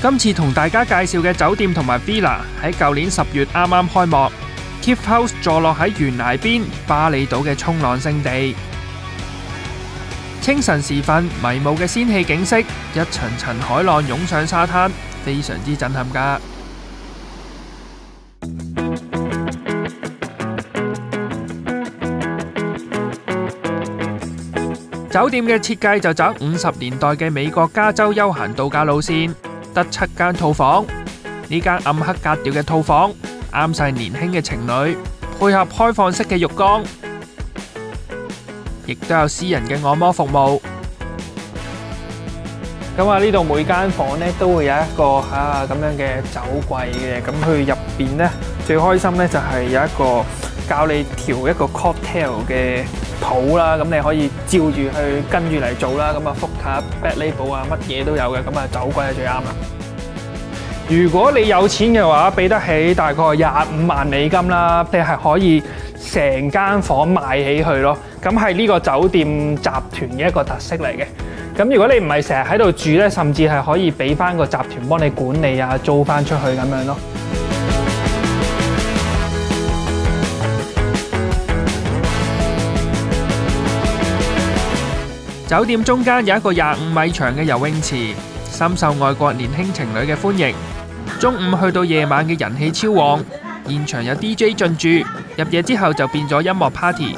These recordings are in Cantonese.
今次同大家介紹嘅酒店同埋 villa 喺舊年10月啱啱開幕。Keep House 坐落喺懸崖邊巴厘島嘅衝浪勝地。清晨時分，迷霧嘅仙氣景色，一層層海浪湧上沙灘，非常之震撼㗎。酒店嘅設計就走50年代嘅美國加州休閒度假路線，得7間套房。呢間暗黑格調嘅套房啱晒年輕嘅情侶，配合開放式嘅浴缸，亦都有私人嘅按摩服務。咁啊，呢度每間房咧都會有一個咁樣嘅酒櫃嘅，咁佢入邊咧最開心咧就係有一個教你調一個 cocktail 嘅譜啦，咁你可以照住去跟住嚟做啦，咁啊福卡、Black Label 啊乜嘢都有嘅，咁啊酒櫃係最啱啦。如果你有錢嘅話，俾得起大概25萬美金啦，你係可以成間房賣起去咯。咁係呢個酒店集團嘅一個特色嚟嘅。咁如果你唔係成日喺度住咧，甚至係可以俾翻個集團幫你管理啊，租翻出去咁樣咯。酒店中間有一個25米長嘅游泳池，深受外國年輕情侶嘅歡迎。中午去到夜晚嘅人氣超旺，現場有 DJ 進駐，入夜之後就變咗音樂 party。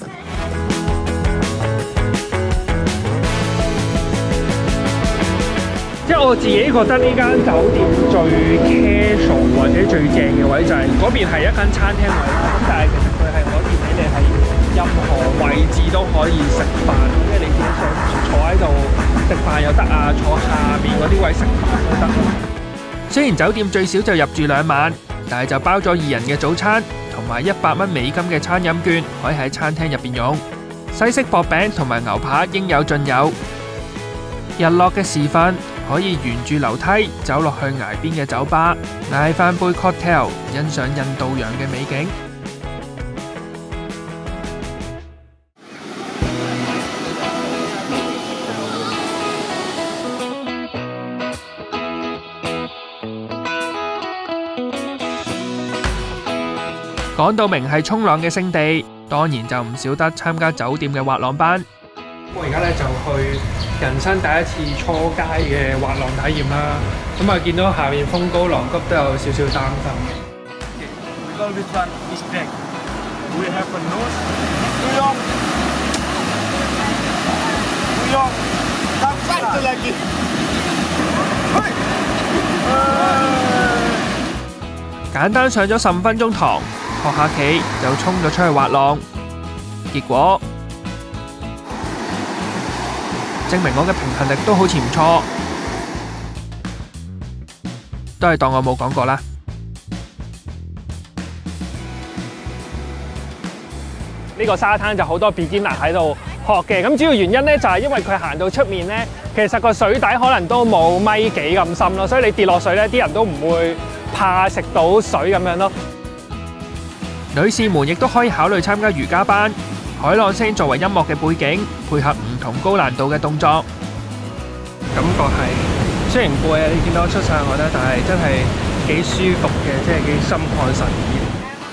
即係我自己覺得呢間酒店最 casual 或者最正嘅位就係嗰邊係一間餐廳位啦，咁但係其實佢係可以俾你喺任何位置都可以食飯，即係你自己想坐喺度食飯又得啊，坐下面嗰啲位食飯都得。雖然酒店最少就入住2晚，但係就包咗2人嘅早餐同埋100蚊美金嘅餐飲券，可以喺餐廳入邊用。西式薄餅同埋牛扒應有盡有。日落嘅時分，可以沿住樓梯走落去崖邊嘅酒吧，嗌翻杯 cocktail， 欣賞印度洋嘅美景。講到明係衝浪嘅勝地，當然就唔少得參加酒店嘅滑浪班。我而家咧就去人生第一次初階嘅滑浪體驗啦。咁啊，見到下面風高浪急，都有少少擔心嘅。簡單上咗15分鐘堂，學下企就衝咗出去滑浪，結果證明我嘅平衡力都好似唔錯，都係當我冇講過啦。呢個沙灘就好多 beginner 喺度學嘅，咁主要原因咧就係因為佢行到出面咧，其實個水底可能都冇米幾咁深咯，所以你跌落水咧，啲人都唔會怕食到水咁樣咯。女士們亦都可以考慮參加瑜伽班，海浪聲作為音樂嘅背景，配合唔同高難度嘅動作，感覺係雖然攰啊，你見到我出晒汗啦，但係真係幾舒服嘅，即係幾心曠神怡。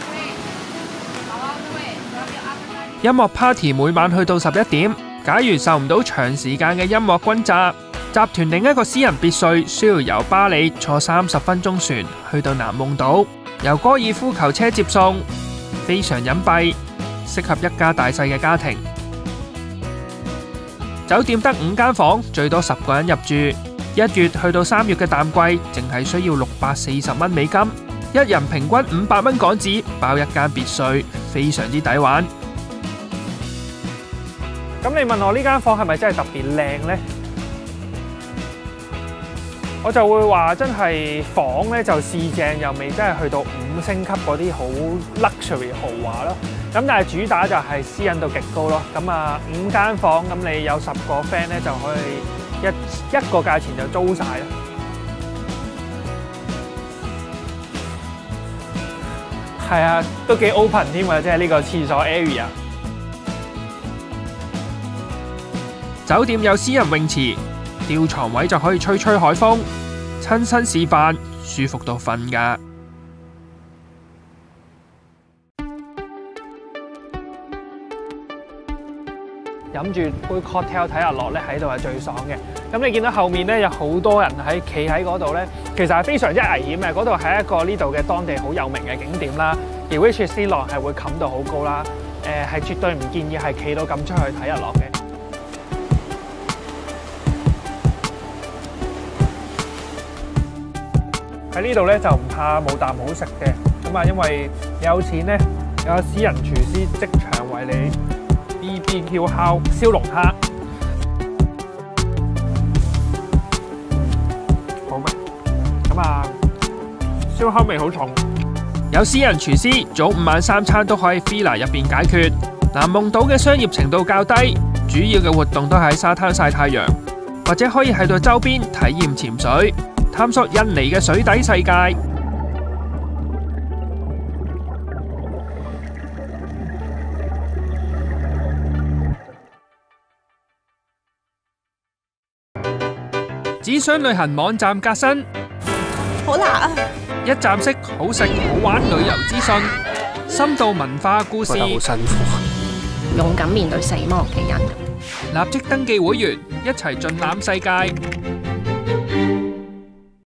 音樂 party 每晚去到11點，假如受唔到長時間嘅音樂轟炸，集團另一個私人別墅需要由巴里坐30分鐘船去到南夢島，由高爾夫球車接送，非常隱蔽，適合一家大細嘅家庭。酒店得5間房，最多10個人入住。1月去到3月嘅淡季，淨係需要640蚊美金，一人平均500蚊港紙，包一間別墅，非常之抵玩。咁你問我呢間房係咪真係特別靚呢？我就會話真係房咧就試正，又未真係去到5星級嗰啲好 luxury 豪華咯。咁但係主打就係私隱度極高咯。咁啊5間房，咁你有10個 friend 咧就可以一個價錢就租晒啦。係啊，都幾 open 添啊，即係呢個廁所 area。酒店有私人泳池，吊床位就可以吹吹海風。 親身示範，舒服到瞓㗎。飲住杯 cocktail 睇日落咧，喺度係最爽嘅。咁你見到後面咧有好多人企喺嗰度咧，其實係非常之危險嘅。嗰度係一個呢度嘅當地好有名嘅景點啦，而 which 啲浪係會冚到好高啦。係絕對唔建議係企到咁出去睇日落嘅。喺呢度咧就唔怕冇啖好食嘅，咁啊因為有錢咧，有私人廚師即場為你 BBQ 烤燒龍蝦，好味。咁啊，燒烤味好重。有私人廚師，早午晚三餐都可以 villa 入邊解決。南夢島嘅商業程度較低，主要嘅活動都喺沙灘曬太陽，或者可以喺度周邊體驗潛水，探索印尼嘅水底世界。只想旅行網站革新， 好辣啊！ 一站式好食好玩旅遊資訊，深度文化故事， 好辛苦， 勇敢面對死亡嘅人。 立即登記會員，一齊盡覽世界。